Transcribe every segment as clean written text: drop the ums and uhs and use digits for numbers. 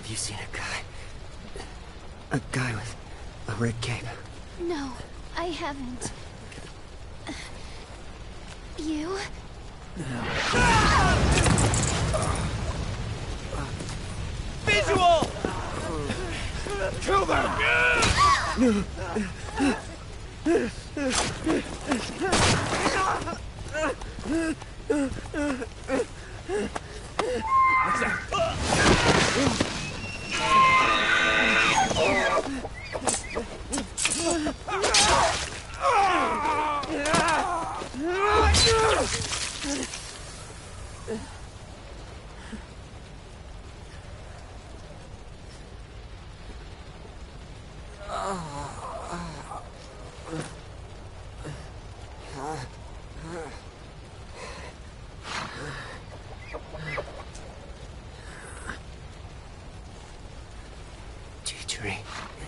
you seen a guy? A guy with a red cape? No, I haven't. You? Visual! Kill them! What's that? G-Tree.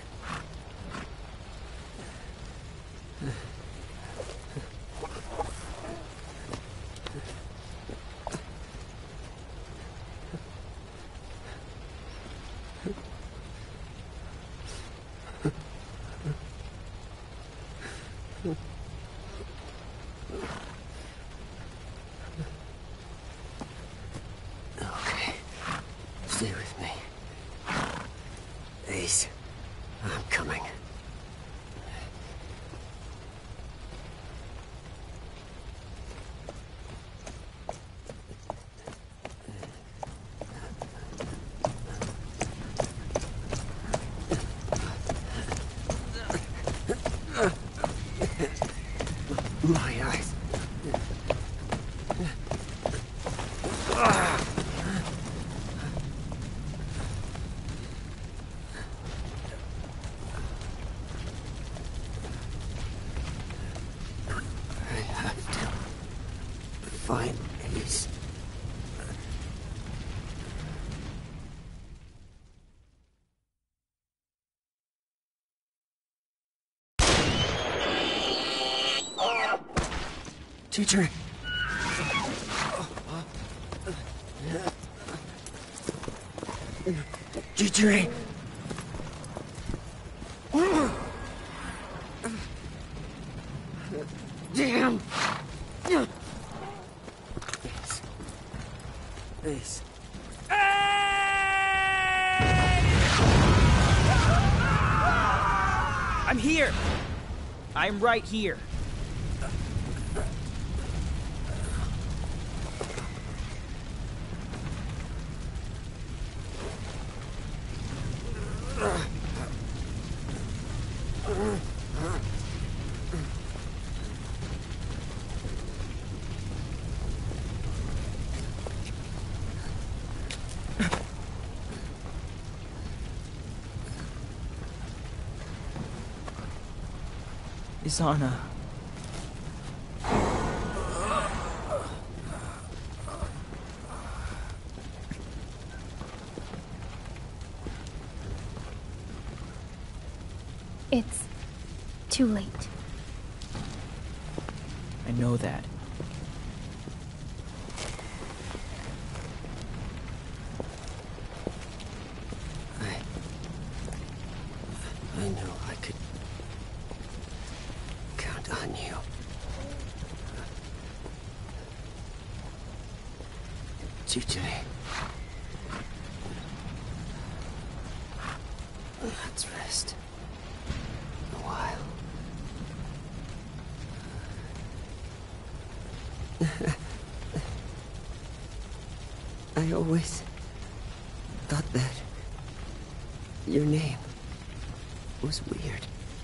Okay. Stay with me. Ace, I'm coming. My eyes. I have to find Ace. Teacher. Teacher. Damn. Ace. I'm here! I'm right here. Isana. It's too late. I know that. I know I could count on you. Teacher. Let's rest. A while. I always thought that your name was weird.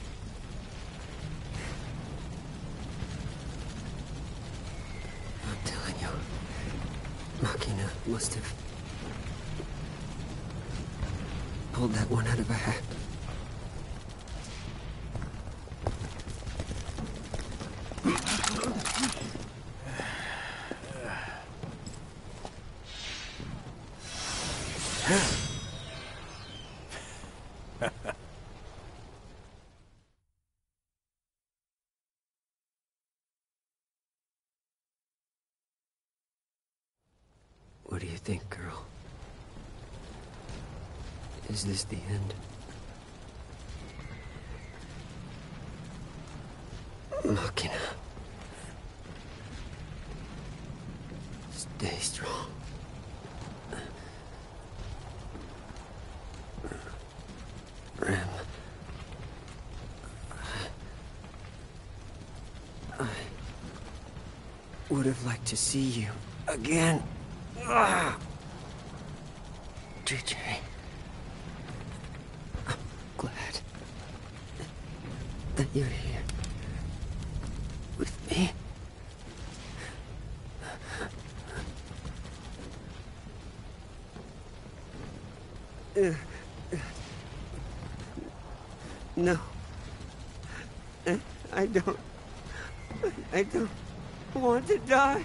I'm telling you, Machina must have pulled that one out of her hat. What do you think, girl? Is this the end? Machina. Stay strong. Rem. I would have liked to see you again. JJ. I'm glad that you're here with me. No. I don't want to die.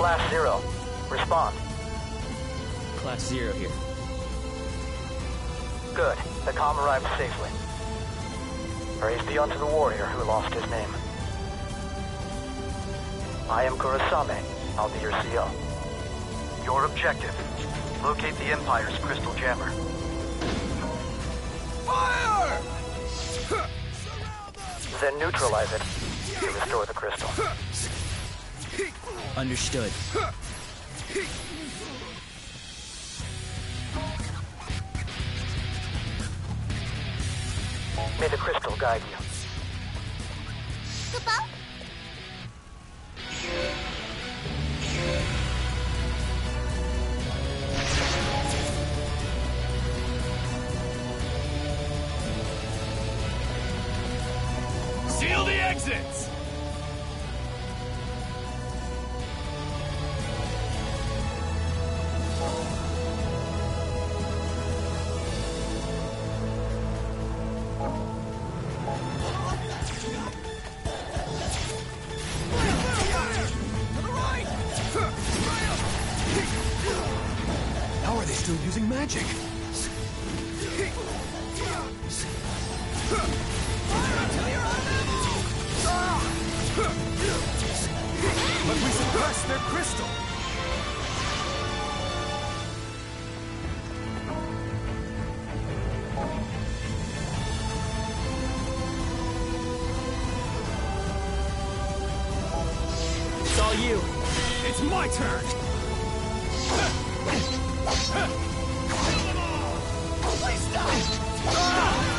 Class 0. Respond. Class 0 here. Good. The comm arrived safely. Praise be unto the warrior who lost his name. I am Kurasame. I'll be your CO. Your objective. Locate the Empire's crystal jammer. Fire! Then neutralize it to restore the crystal. Understood. May the crystal guide you. Seal the exits! How are they still using magic? But we suppressed their crystal! It's all you. It's my turn! Kill them all! Please stop!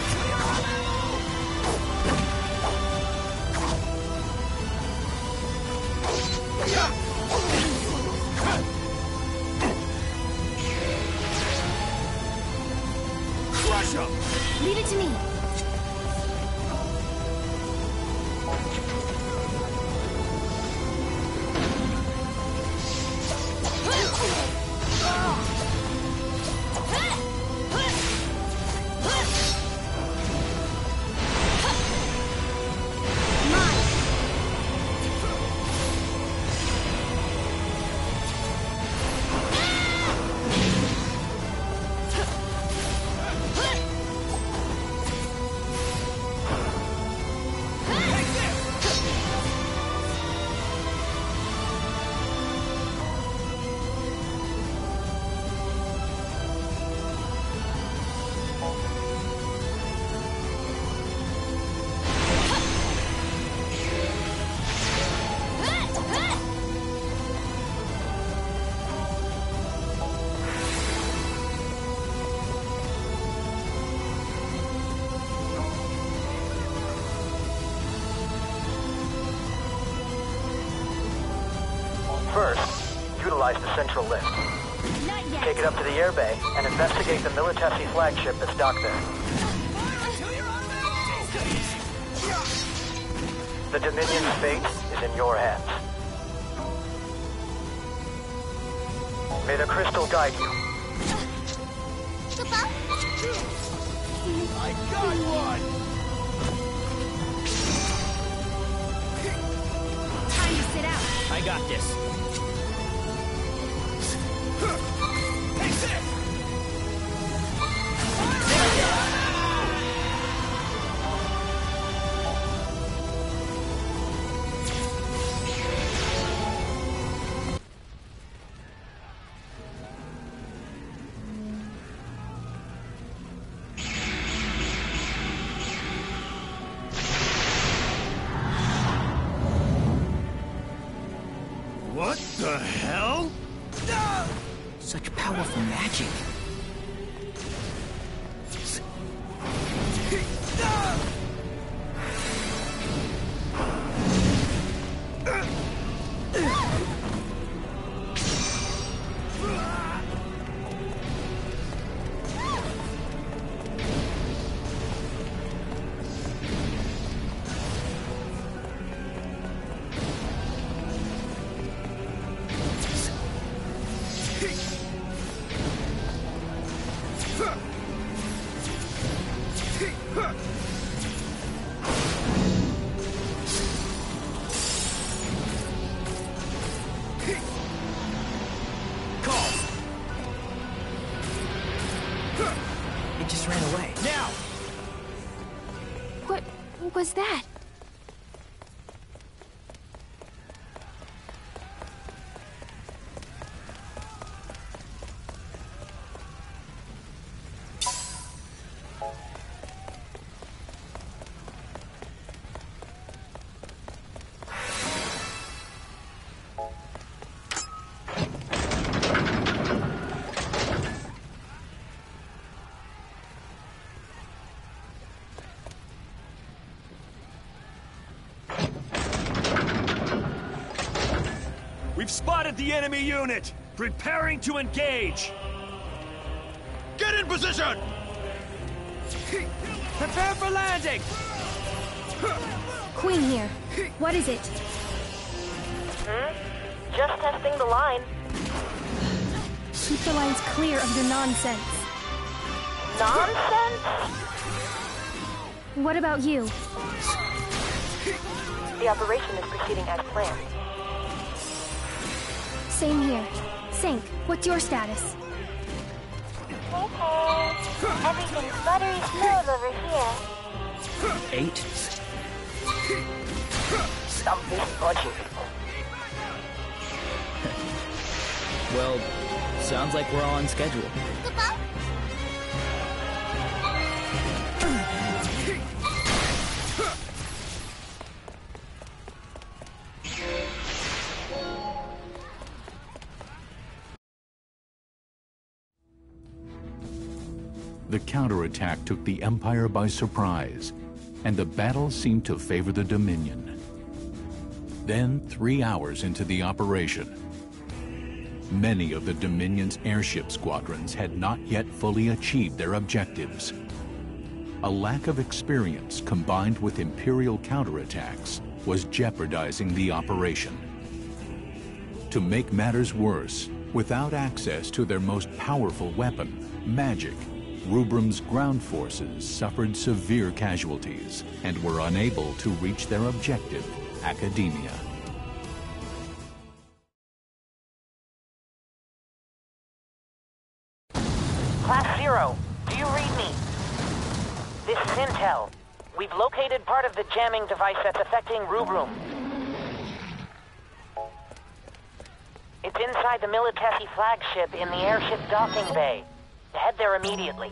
Crush 'em! Leave it to me. First, utilize the central lift. Not yet. Take it up to the airbay and investigate the Militesi flagship that's docked there. The Dominion's fate is in your hands. May the crystal guide you. I got one! Time to sit out. I got this. Take this! What the hell? Such powerful magic. was that? We've spotted the enemy unit! Preparing to engage! Get in position! Prepare for landing! Queen here. What is it? Just testing the line. Keep the lines clear of your nonsense. Nonsense? What about you? The operation is proceeding as planned. Same here. Sync, what's your status? Everything's buttery smooth over here. 8. Something's budging. Well, sounds like we're on schedule. The counterattack took the Empire by surprise, and the battle seemed to favor the Dominion. Then, 3 hours into the operation, many of the Dominion's airship squadrons had not yet fully achieved their objectives. A lack of experience combined with Imperial counterattacks was jeopardizing the operation. To make matters worse, without access to their most powerful weapon, magic, Rubrum's ground forces suffered severe casualties and were unable to reach their objective, Academia. Class 0, do you read me? This is Intel. We've located part of the jamming device that's affecting Rubrum. It's inside the Militesi flagship in the airship docking bay. Head there immediately.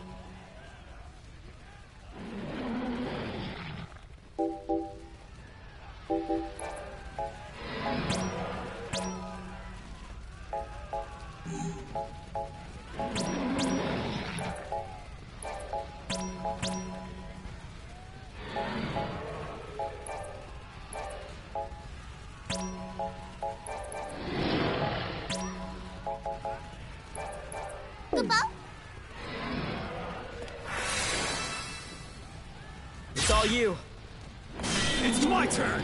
It's all you. It's my turn!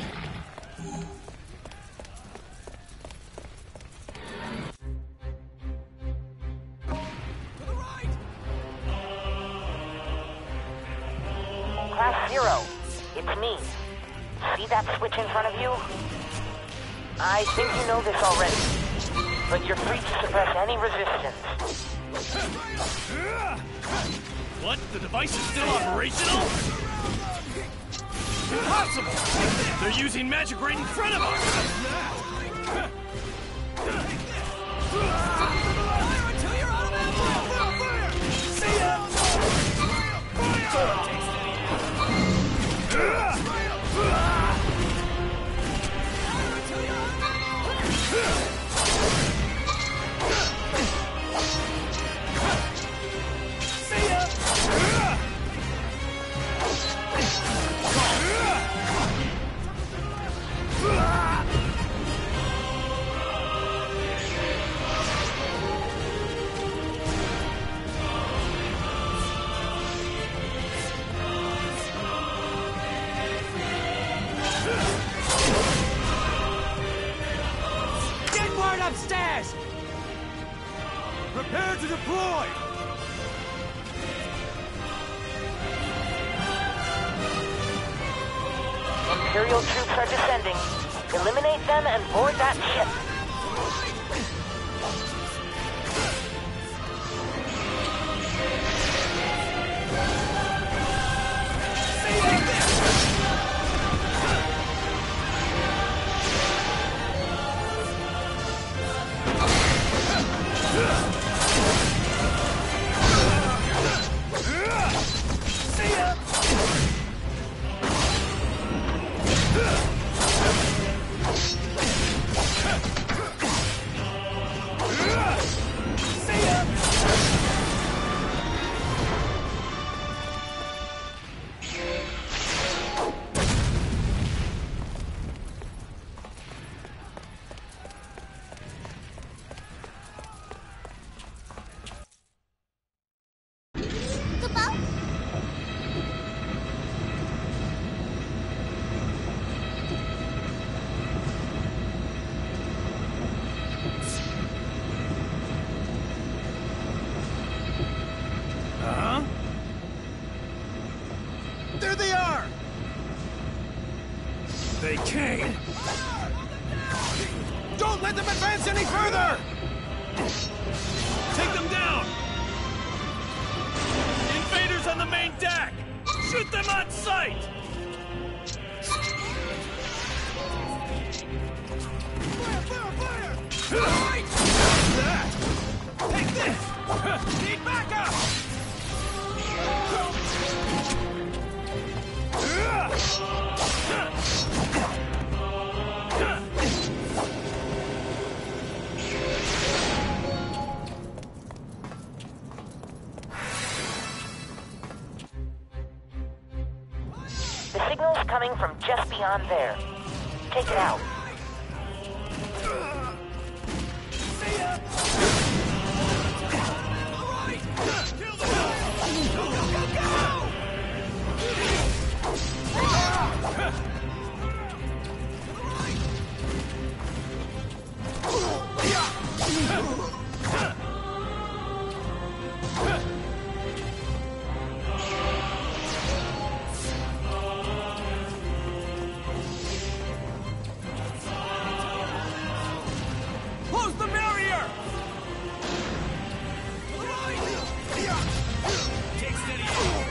Class 0, it's me. See that switch in front of you? I think you know this already, but you're free to suppress any resistance. What? The device is still operational? Impossible! They're using magic right in front of us! See ya! Upstairs! Prepare to deploy! Imperial troops are descending. Eliminate them and board that ship. pain! Don't let them advance any further! Take them down! Invaders on the main deck! Shoot them on sight! Fire! That! Take this! Need backup! The signal's coming from just beyond there. Take it out. Close the barrier! Take steady aim.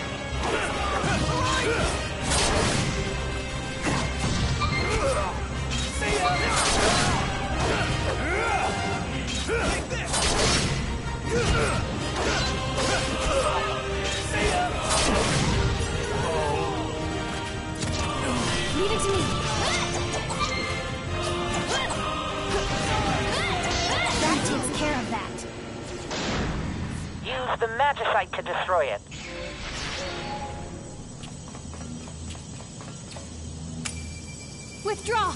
Take this! Leave it to me. That takes care of that. Use the magicite to destroy it. Withdraw.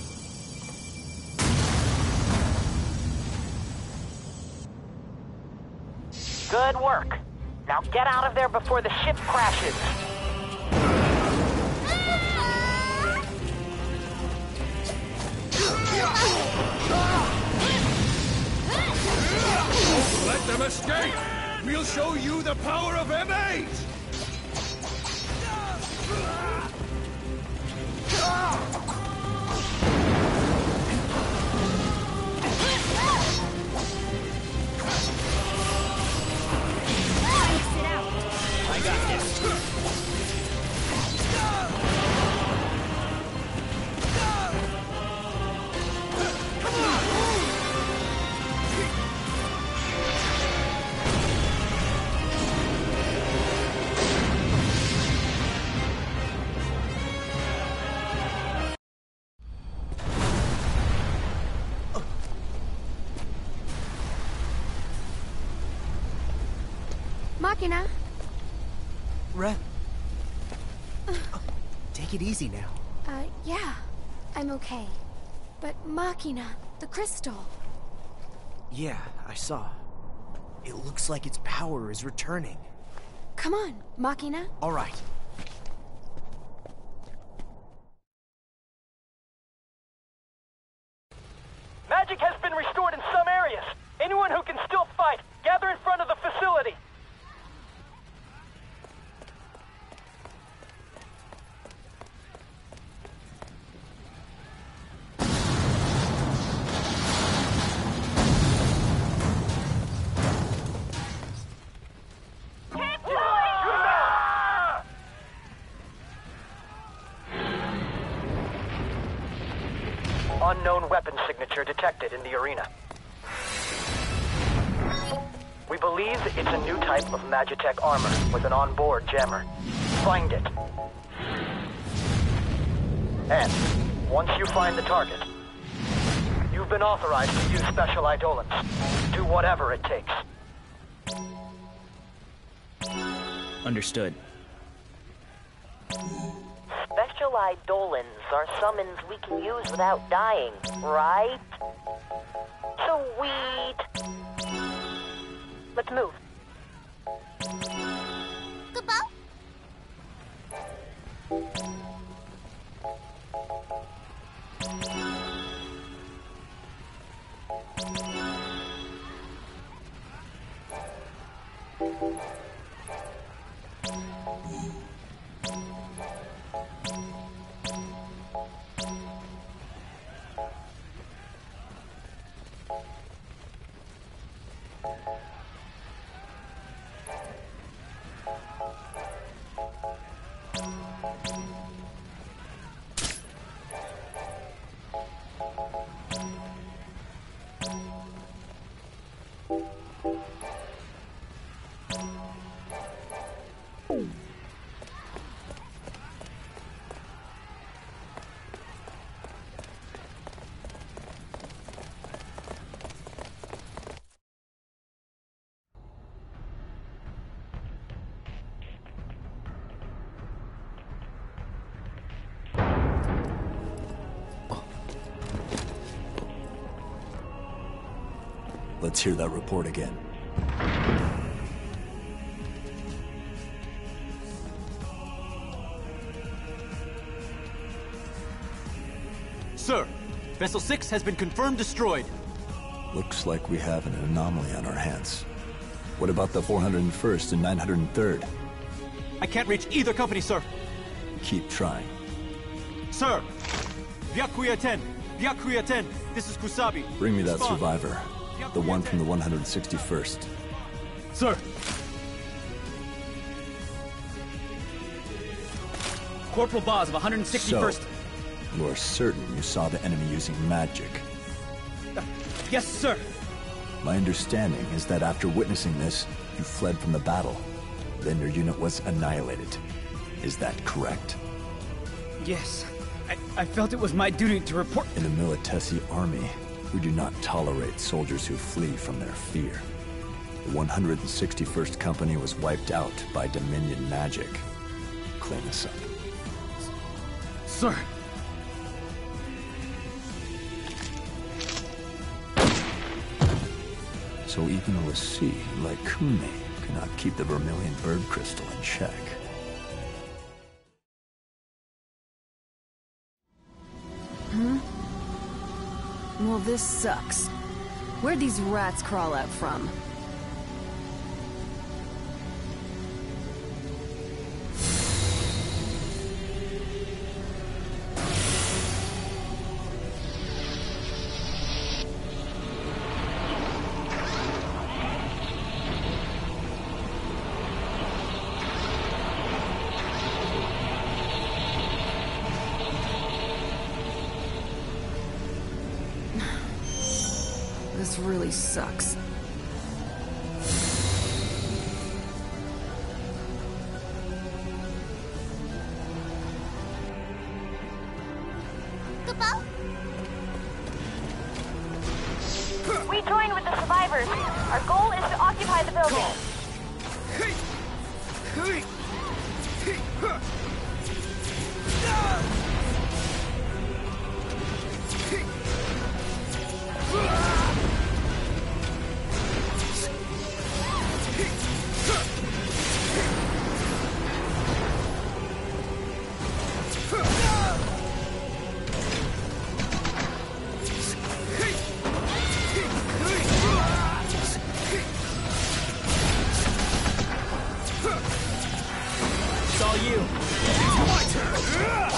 Good work. Now get out of there before the ship crashes. Let them escape! We'll show you the power of M8! Mix it out. I got this. Machina. Red. Take it easy now. Yeah. I'm okay. But Machina, the crystal. Yeah, I saw. It looks like its power is returning. Come on, Machina. All right. Magic has been restored in some areas. Anyone who can still fight, gather in front of the facility. Unknown weapon signature detected in the arena. We believe it's a new type of Magitech armor with an onboard jammer. Find it. And once you find the target, you've been authorized to use special eidolons. Do whatever it takes. Understood. Special eidolons are summons we can use without dying, right? Sweet. Let's move. Goodbye. Let's hear that report again. Sir, Vessel 6 has been confirmed destroyed. Looks like we have an anomaly on our hands. What about the 401st and 903rd? I can't reach either company, sir. Keep trying. Sir! Byakuya 10! Byakuya 10! This is Kusabi. Bring me that Respond. survivor. The one from the 161st. Sir! Corporal Boz of 161st. So, you are certain you saw the enemy using magic? Yes, sir! My understanding is that after witnessing this, you fled from the battle. Then your unit was annihilated. Is that correct? Yes. I felt it was my duty to report. In the Militesi army, we do not tolerate soldiers who flee from their fear. The 161st Company was wiped out by Dominion magic. Clean us up. Sir! So even a Lassie like Kune cannot keep the Vermilion Bird Crystal in check. Well, this sucks. Where'd these rats crawl out from? This really sucks. We join with the survivors. Our goal is to occupy the building. It's all you. My turn!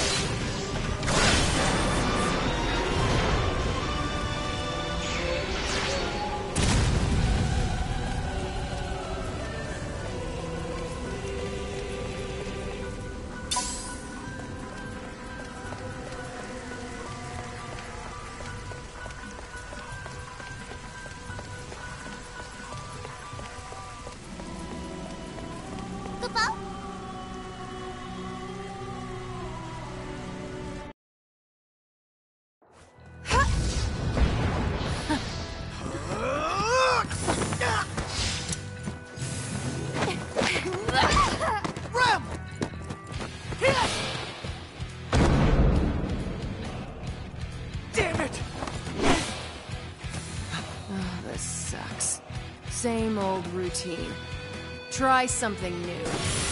This sucks. Same old routine. Try something new.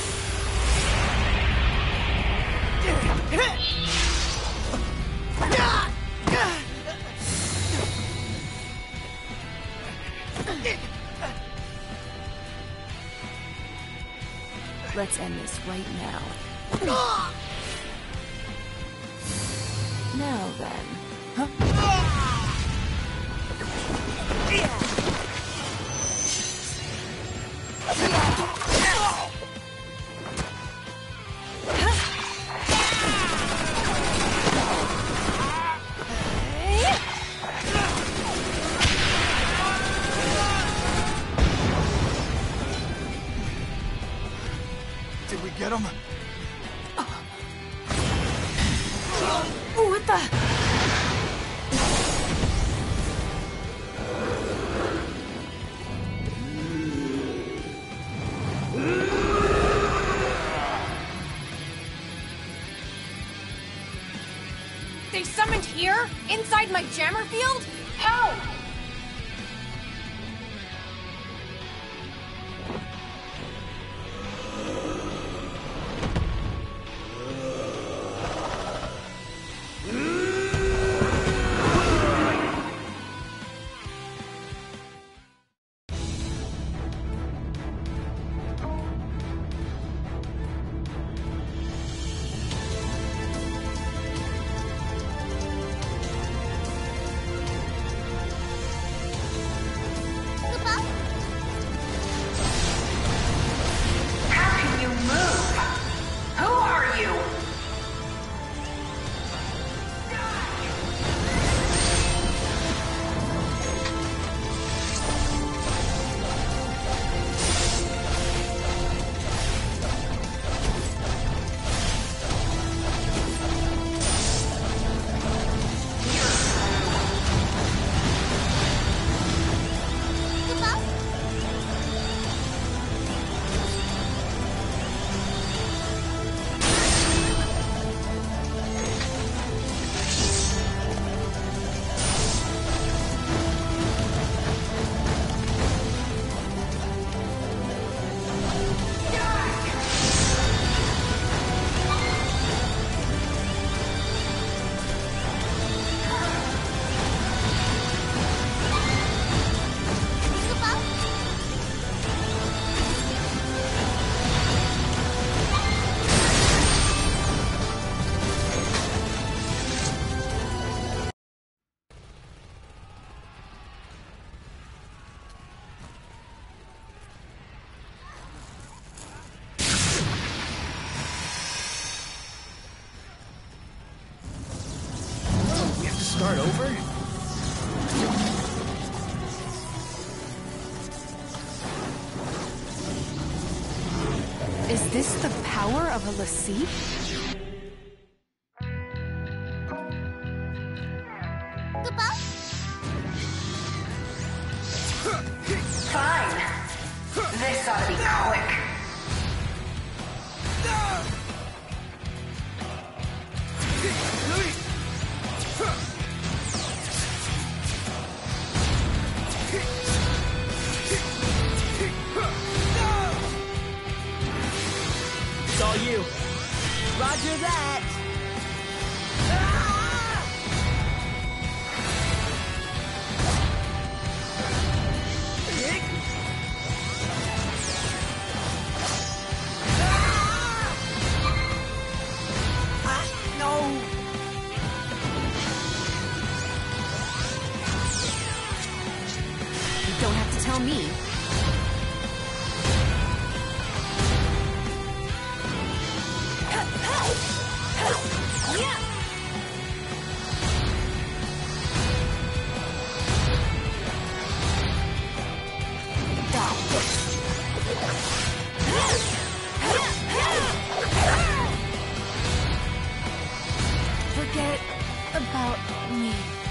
Let's end this right now. Now then. Did we get him? What the? They summoned here? Inside my jammer field? How? start over? Is this the power of a l'Cie? Fine. This ought to be quick. It's all you. Roger that! You don't have to tell me. Forget about me.